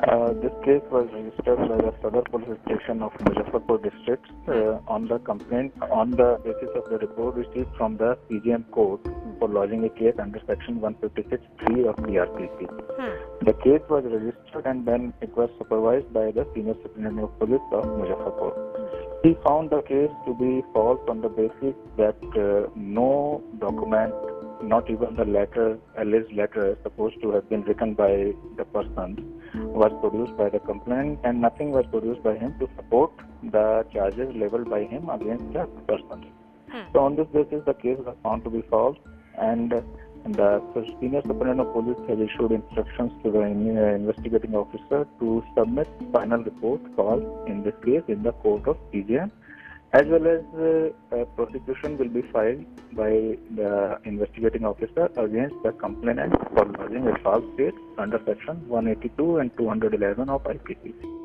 This case was registered by the Celeb police station of Muzaffarpur district on the complaint on the basis of the report received from the CGM court for lodging a case under section 156(3) of PRPC. The case was registered and then it was supervised by the senior superintendent of police of Muzaffarpur. He found the case to be false on the basis that no document, not even the letter, alleged letter supposed to have been written by the person, was produced by the complainant, and nothing was produced by him to support the charges leveled by him against the person. So on this basis, the case was found to be false, and the senior superintendent of police has issued instructions to the investigating officer to submit final report called in this case in the court of CGM, as well as prosecution will be filed by the investigating officer against the complainant for lodging a false case under section 182 and 211 of IPC.